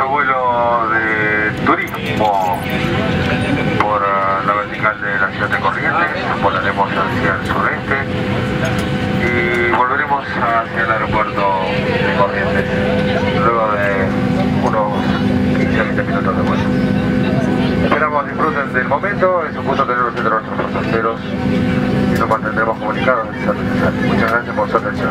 nuestro vuelo de turismo por la vertical de la ciudad de Corrientes. Volaremos hacia el sureste y volveremos hacia el aeropuerto de Corrientes luego de unos 15 a 20 minutos de vuelo. Esperamos disfruten del momento. Es un gusto tenerlos entre nuestros pasajeros y nos mantendremos comunicados de ser necesario. Muchas gracias por su atención.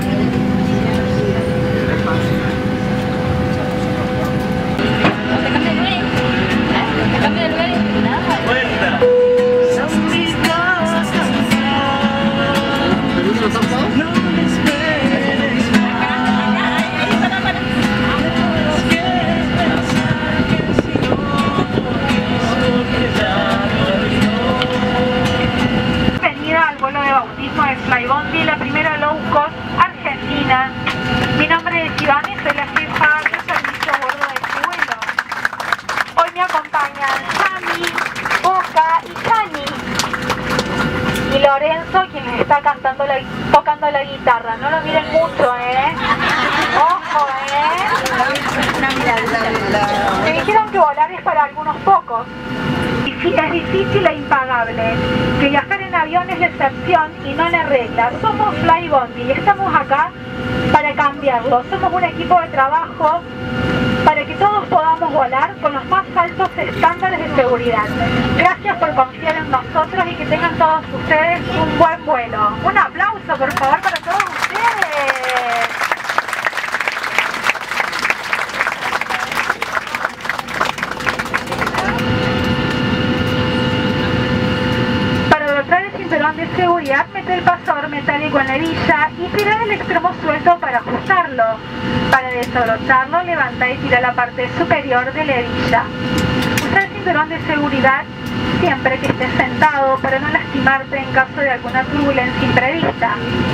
Bienvenida al vuelo de bautismo de Flybondi, la primera low cost argentina. Mi nombre es Iván y soy la jefa de servicio a bordo de este vuelo. Hoy me acompañan Sami, Boca y Chani. Y Lorenzo, quien les está tocando la guitarra. No lo miren mucho, Ojo, Me dijeron que volar es para algunos pocos. Es difícil e impagable. Que viajar en avión es la excepción y no la regla. Somos Flybondi y estamos acá para cambiarlo. Somos un equipo de trabajo para que todos podamos volar con los más altos estándares de seguridad. Gracias por confiar en nosotros y que tengan todos ustedes un buen vuelo. Un aplauso, por favor, para todos ustedes. Para adoptar el cinturón de seguridad, mete el pasador metálico en la hebilla y tira el extremo suelto para ajustarlo. Para desabrocharlo, levanta y tira la parte superior de la hebilla. Usa el cinturón de seguridad siempre que estés sentado para no lastimarte en caso de alguna turbulencia imprevista.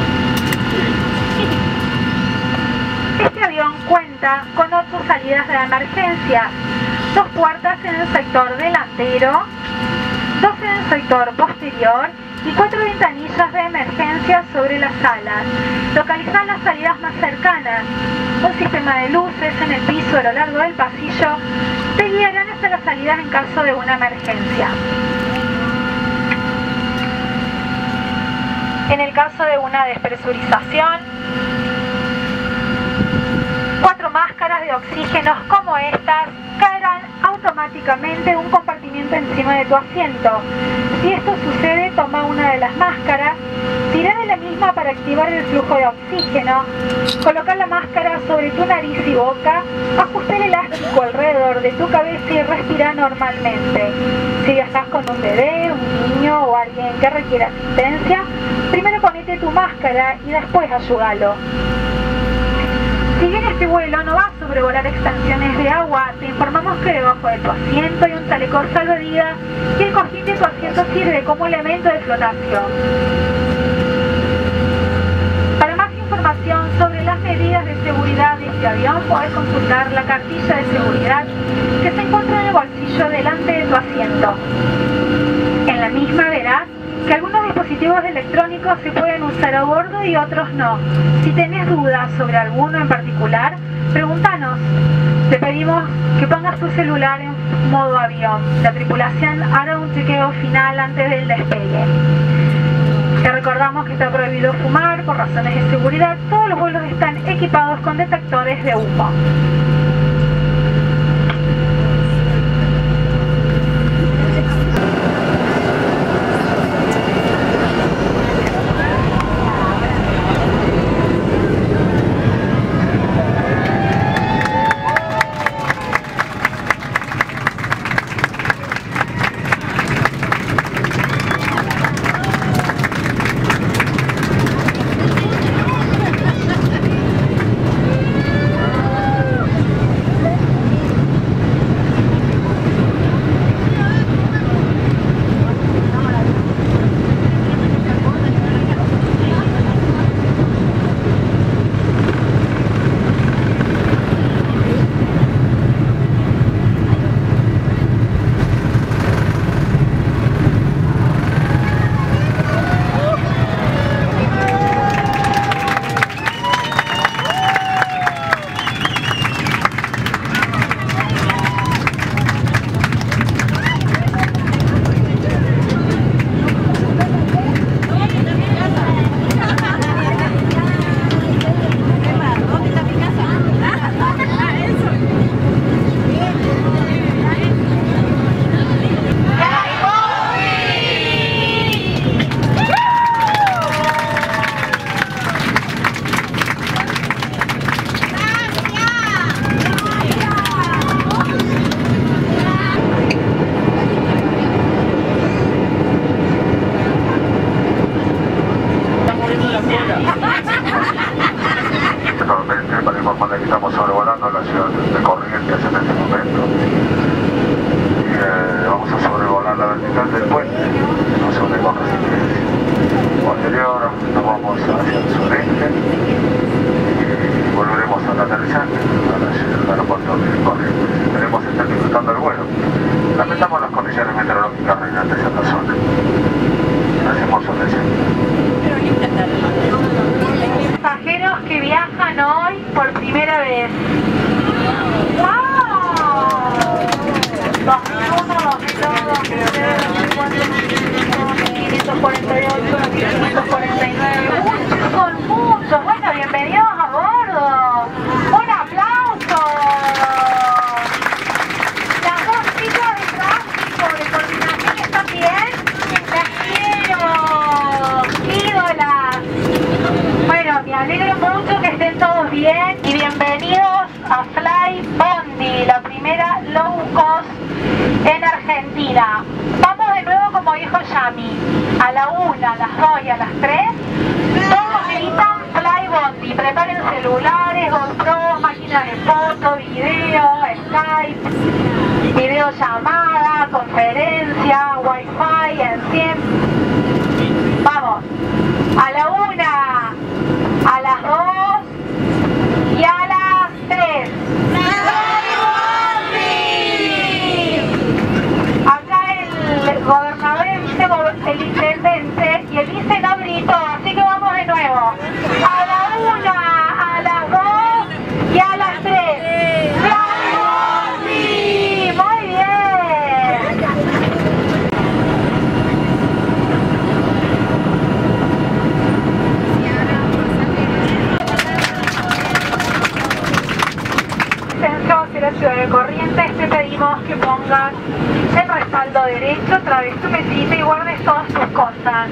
Este avión cuenta con 8 salidas de emergencia, 2 puertas en el sector delantero, 2 en el sector posterior y 4 ventanillas de emergencia sobre las alas. Localizar las salidas más cercanas. Un sistema de luces en el piso a lo largo del pasillo te guiarán hasta las salidas en caso de una emergencia. En el caso de una despresurización, 4 máscaras de oxígeno como estas caerán automáticamente en un compartimiento encima de tu asiento. Si esto sucede, toma una de las máscaras, tira de la misma para activar el flujo de oxígeno, coloca la máscara sobre tu nariz y boca, ajusta el elástico alrededor de tu cabeza y respira normalmente. Si viajas con un bebé, un niño o alguien que requiera asistencia, primero ponete tu máscara y después ayúdalo. Si bien este vuelo no va a sobrevolar extensiones de agua, te informamos que debajo de tu asiento hay un chaleco salvavidas y el cojín de tu asiento sirve como elemento de flotación. Para más información sobre las medidas de seguridad de este avión, podés consultar la cartilla de seguridad que se encuentra en el bolsillo delante de tu asiento. En la misma verás que algunos dispositivos electrónicos se pueden usar a bordo y otros no. Si tenés dudas sobre alguno en particular, pregúntanos. Te pedimos que pongas tu celular en modo avión. La tripulación hará un chequeo final antes del despegue. Te recordamos que está prohibido fumar por razones de seguridad. Todos los vuelos están equipados con detectores de humo. momento. Vamos a sobrevolar la vertical del puente, no sobre baja resistencia. Posterior nos vamos hacia el sureste y volveremos al aterrizaje al aeropuerto de Corrientes. Esperemos estar disfrutando el vuelo. Lamentamos las condiciones meteorológicas reinantes en la zona. Gracias por su atención. Pasajeros que viajan hoy por primera vez. ¡Wow! 2001, 2002, 2003, 2004, 1548, 1549. Son muchos. Bueno, bienvenidos a bordo. Un aplauso. Las dos chicas de tráfico de coordinación están bien. Las quiero. Ídolas. Bueno, me alegro mucho que estén todos bien y bienvenidos a Fly Bondi, la primera low cost en Argentina. Vamos de nuevo como dijo Yami, a la 1, a las 2 y a las 3. Todos gritan Fly Bondi, preparen celulares, GoPro, máquinas de foto, video, Skype, videollamada, conferencia, Wi-Fi, encien. Vamos, a la 1, a las 2 y a las 3. Acá el gobernador, el intendente y el vice no gritó, así que vamos de nuevo. A la 1, a las 2 y a las 3. Muy bien. Centro hacia la ciudad de Corrientes, te pedimos que pongas el respaldo derecho, trabes tu mesita y guardes todas tus cosas.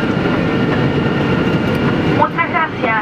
Muchas gracias.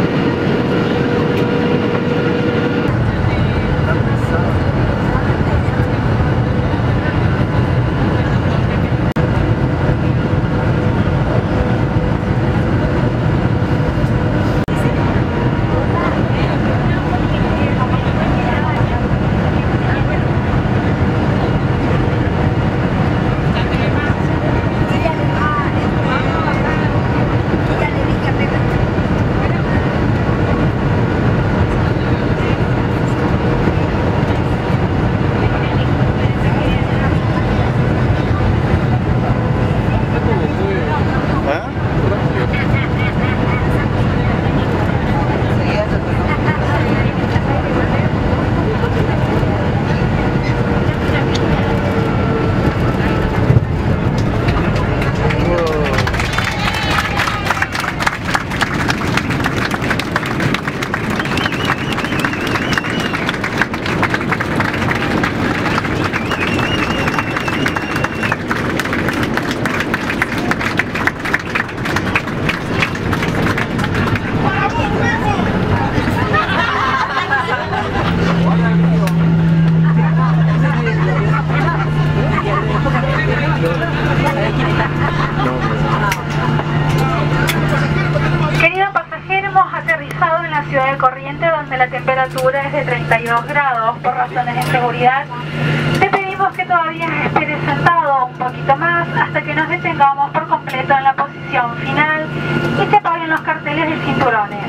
Querido pasajero, hemos aterrizado en la ciudad de Corrientes, donde la temperatura es de 32 grados. Por razones de seguridad, te pedimos que todavía esperes sentado un poquito más hasta que nos detengamos por completo en la posición final y se apaguen los carteles de cinturones.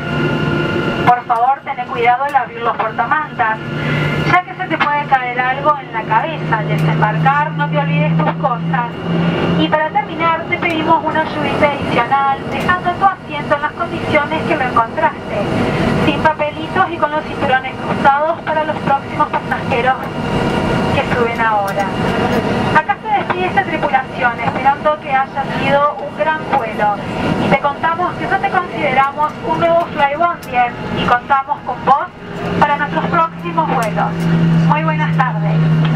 Por favor, ten cuidado al abrir los portamantas, ya que se te puede caer algo en la cabeza. Al desembarcar, no te olvides tus cosas. Y para terminar, te pedimos una ayudita adicional, dejando tu asiento en las condiciones que lo encontraste, sin papelitos y con los cinturones cruzados para los próximos pasajeros que suben ahora. Acá se despide esta tripulación, esperando que haya sido un gran vuelo. Y te contamos que ya te consideramos un nuevo Fly Bondi y contamos con vos para nuestros próximos vuelos. Muy buenas tardes.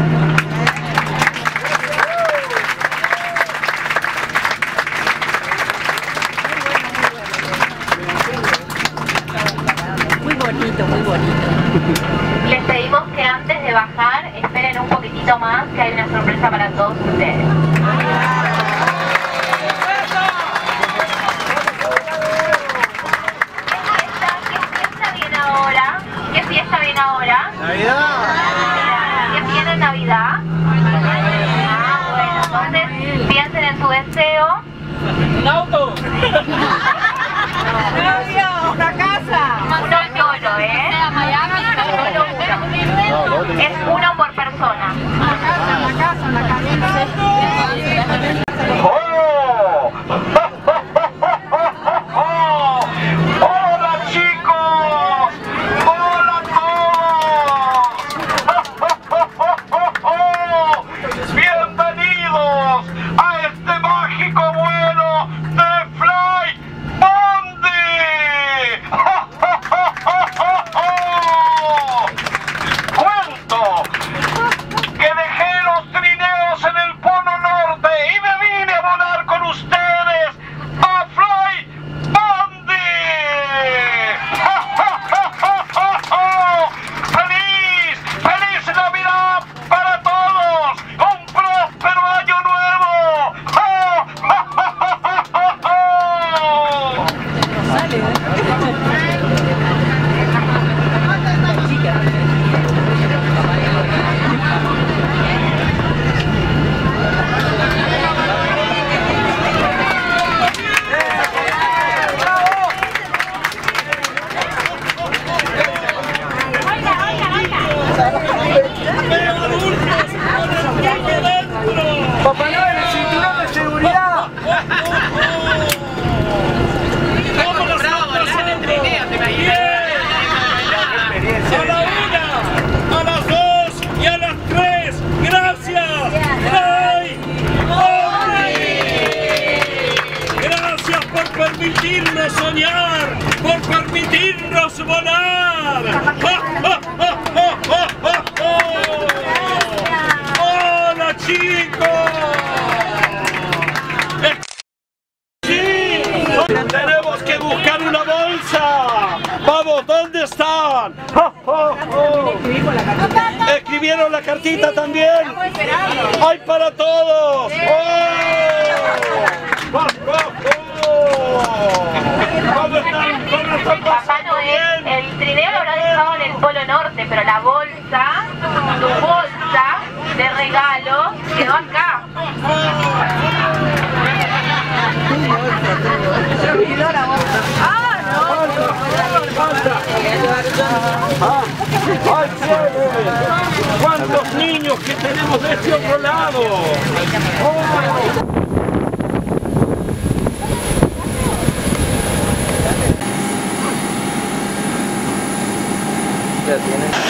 Muy bonito, muy bonito. Les pedimos que antes de bajar esperen un poquitito más, que hay una sorpresa para todos ustedes. ¿Qué fiesta viene ahora? ¡Navidad! ¿Qué fiesta ¿Un auto? ¡Una casa! Uno solo, ¿eh? Solo uno. Es uno por persona. Una casa. ¡Oh! ¡Hola, chicos! ¡Hola a todos! ¡Bienvenidos a este mágico vuelo de Fly Bondi! Cuento que dejé los trineos en el Polo Norte y me vine a volar con ustedes a Fly Bondi. ¡Feliz Navidad para todos! ¡Un próspero año nuevo! ¡Papá Noel, el cinturón de seguridad! ¡A la 1, a las 2 y a las 3! ¡Gracias! ¡Fly Bondi! ¡Gracias por permitirnos soñar! ¡Por permitirnos volar! ¡Hola, chicos! ¡Sí! ¡Tenemos que buscar una bolsa! ¡Vamos! ¿Dónde están? ¿Escribieron la cartita también? ¡Hay para todos! ¿Cómo están? ¿Cómo están Papá pasando Noel, bien? el trineo lo habrá dejado en el Polo Norte, pero la bolsa, tu bolsa de regalo, quedó acá. ¡Ay, chévere! ¡Cuántos niños que tenemos de este otro lado! Ya tienen.